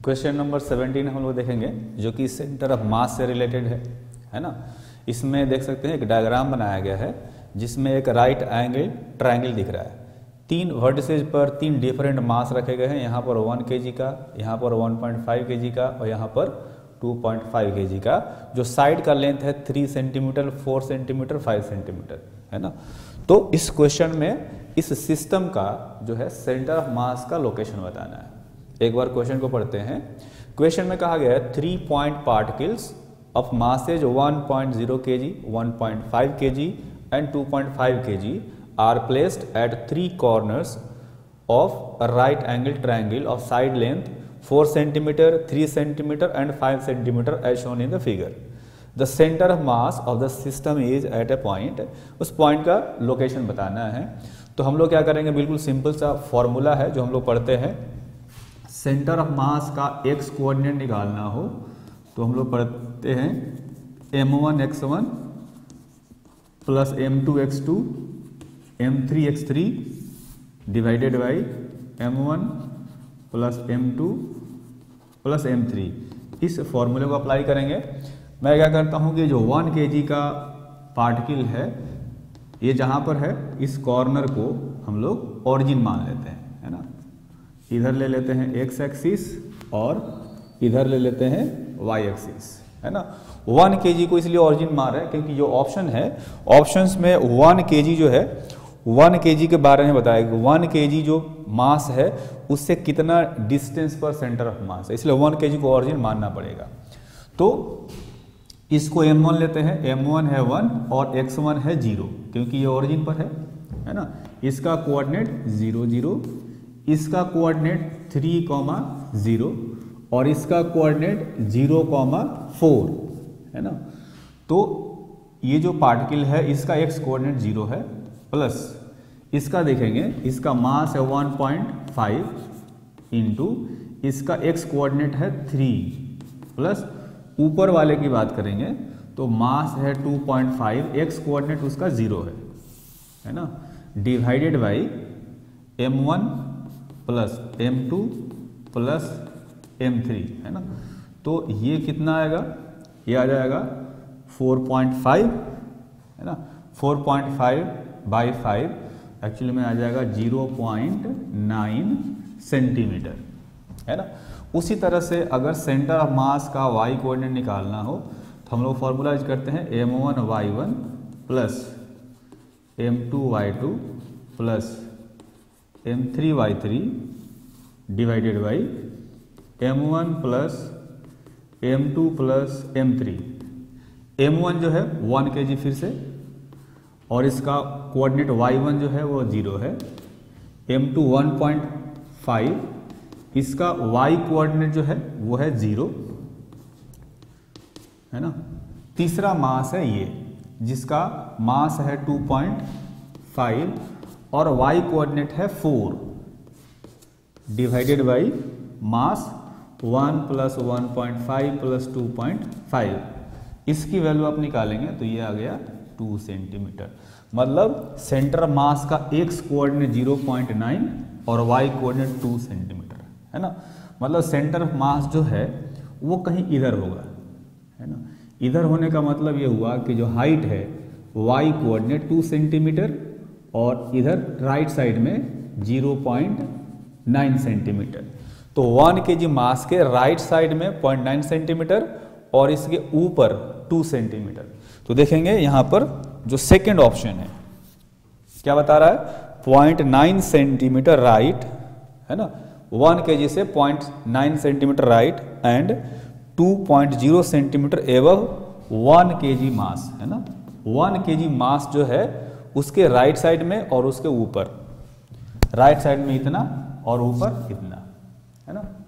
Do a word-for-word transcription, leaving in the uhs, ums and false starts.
Question number seventeen हम लोग देखेंगे जो कि सेंटर ऑफ मास से रिलेटेड है है ना। इसमें देख सकते हैं एक डायग्राम बनाया गया है जिसमें एक राइट एंगल ट्रायंगल दिख रहा है। तीन वर्टिसेज पर तीन डिफरेंट मास रखे गए हैं, यहाँ पर वन केजी का, यहाँ पर वन पॉइंट फाइव केजी का और यहाँ पर टू पॉइंट फाइव केजी का। जो साइड का लेंथ है three centimetre, four centimetre, five centimetre है ना। तो इस क्वेश्चन में इस सिस्टम का जो है सेंटर ऑफ मास का लोकेशन बताना है। एक बार क्वेश्चन को पढ़ते हैं। क्वेश्चन में कहा गया है three point particles of masses one point zero kg, one point five kg and two point five kg are placed at three corners of a right angle triangle of side length four centimeter, three centimeter and five centimeter as shown in the figure. The center of mass of the system is at a point. उस point का location बताना है। तो हम लोग क्या करेंगे, बिल्कुल सिंपल सा फॉर्मूला है जो हम लोग पढ़ते हैं। सेंटर ऑफ मास का एक्स कोऑर्डिनेट निकालना हो तो हम लोग पढ़ते हैं M one X one plus M two X two M three X three divided by M one plus M two plus M three. इस फॉर्मूले को अप्लाई करेंगे। मैं क्या करता हूँ कि जो वन केजी का पार्टिकल है ये जहाँ पर है इस कॉर्नर को हम लोग ऑरिजिन मान लेते हैं है ना। इधर ले लेते हैं एक्स एक्सिस और इधर ले लेते हैं वाई एक्सिस है ना। वन केजी को इसलिए ऑरिजिन मान रहे हैं क्योंकि जो ऑप्शन है ऑप्शंस में वन केजी जो है वन केजी के बारे में बताया कि वन केजी जो मास है उससे कितना डिस्टेंस पर सेंटर ऑफ मास है, इसलिए वन केजी को ऑरिजिन मानना पड़ेगा। तो इसको एम वन लेते हैं, एम वन है वन और एक्स वन है जीरो क्योंकि ये ऑरिजिन पर है है ना। इसका कोऑर्डिनेट जीरो जीरो, इसका कोऑर्डिनेट थ्री कॉमा जीरो और इसका कोऑर्डिनेट जीरो कॉमा फोर है ना। तो ये जो पार्टिकल है इसका एक्स कोऑर्डिनेट जीरो है प्लस इसका देखेंगे इसका मास है वन पॉइंट फाइव इंटू इसका एक्स कोऑर्डिनेट है थ्री प्लस ऊपर वाले की बात करेंगे तो मास है two point five, X coordinate उसका जीरो है है ना, divided by M one plus M two plus M three है ना। तो ये कितना आएगा, ये आ जाएगा फोर पॉइंट फाइव है ना। Four point five by five actually में आ जाएगा ज़ीरो पॉइंट नाइन सेंटीमीटर है ना। उसी तरह से अगर सेंटर ऑफ मास का वाई कोऑर्डिनेट निकालना हो तो हम लोग फॉर्मूला यूज करते हैं M one Y one plus M two Y two plus M three Y three divided by M one plus M two plus M three. M one जो है वन के जी फिर से और इसका कोऑर्डिनेट वाई वन जो है वो जीरो है, M two one point five, इसका वाई कोऑर्डिनेट जो है वो है जीरो है ना। तीसरा मास है ये जिसका मास है टू पॉइंट फाइव और वाई कोऑर्डिनेट है four divided by mass one plus one point five plus two point five. इसकी वैल्यू आप निकालेंगे तो ये आ गया टू सेंटीमीटर। मतलब सेंटर मास का X coordinate zero point nine और वाई कोऑर्डिनेट टू सेंटीमीटर है ना। मतलब सेंटर मास जो है वो कहीं इधर होगा है ना। इधर होने का मतलब ये हुआ कि जो हाइट है वाई कोऑर्डिनेट टू सेंटीमीटर और इधर राइट साइड में ज़ीरो पॉइंट नाइन सेंटीमीटर। तो वन केजी मास के राइट साइड में पॉइंट नाइन सेंटीमीटर और इसके ऊपर टू सेंटीमीटर। तो देखेंगे यहाँ पर जो सेकंड ऑप्शन है क्या बता रहा है, पॉइंट नाइन सेंटीमीटर राइट है ना, वन केजी से point nine centimetre right and two point zero centimetre एवं वन केजी मास है ना। वन केजी मास जो है उसके राइट साइड में और उसके ऊपर, राइट साइड में इतना और ऊपर इतना है ना।